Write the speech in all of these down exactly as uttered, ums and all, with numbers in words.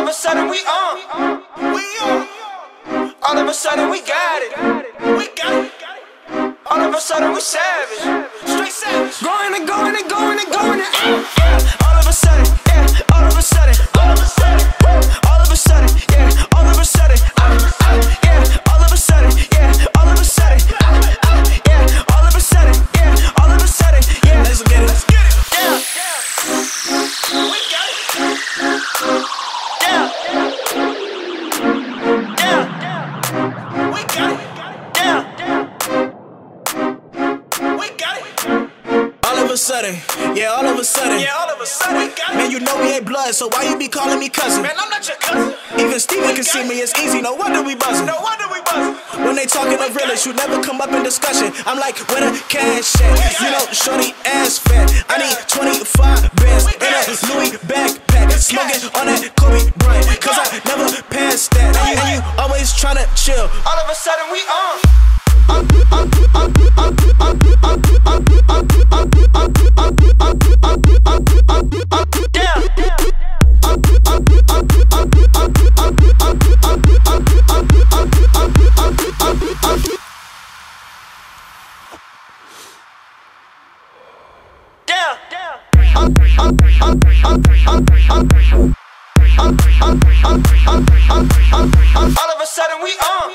a sudden we on. We on. All of a sudden we got it. We got it. All of a sudden we savage. Straight savage. Going and going and going and going and yeah. All of a sudden, yeah. All of a sudden, all of a sudden, all of a sudden, yeah. All of a sudden, uh, uh, yeah. All of a sudden, yeah. All of a sudden, uh, uh, yeah. All of a sudden, yeah. All of a sudden, yeah. Let's get it. Let's get it. Yeah. We got it. Yeah. Yeah. We got it. Yeah. We got it. All of a sudden, yeah, all of a sudden, Yeah, all of a sudden we got it. man, you know we ain't blood, so why you be calling me cousin? Man, I'm not your cousin. Even Steven can see me, it's easy, no wonder we buzzing. No wonder we buzzing. When they talking of realest, you never come up in discussion. I'm like, where the cash at? You know, shorty ass fat. I need twenty-five bands in a Louis backpack, smoking on that Kobe Bryant, cause I never passed that. And you, and you always tryna chill. All of a sudden we on. Yeah. All of a sudden we on.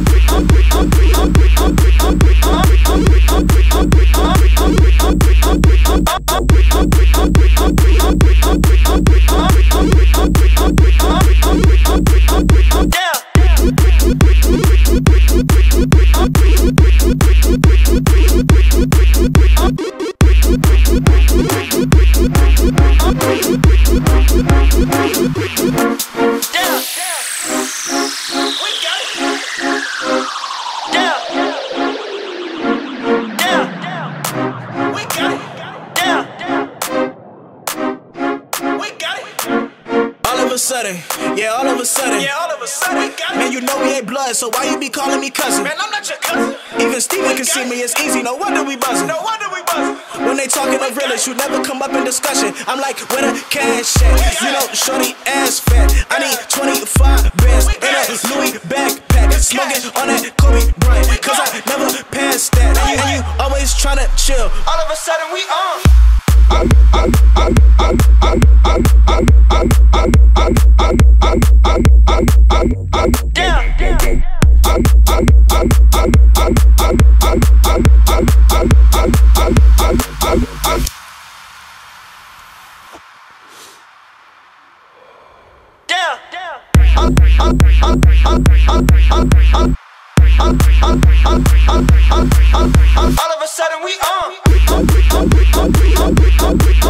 Sudden, yeah, all of a sudden, Yeah, all of a sudden we got it. man, you know we ain't blood, so why you be calling me cousin? Man, I'm not your cousin. Even Steven can see me, it's easy, no wonder we buzzing. No wonder we buzzing. When they talking of realest, you never come up in discussion. I'm like, where the cash at? You know, shorty ass fat. I need twenty-five bands in a Louis backpack, smoking on that Kobe Bryant, cause I never passed that. And you, and you always tryna chill. All of a sudden we on. All of a sudden we on.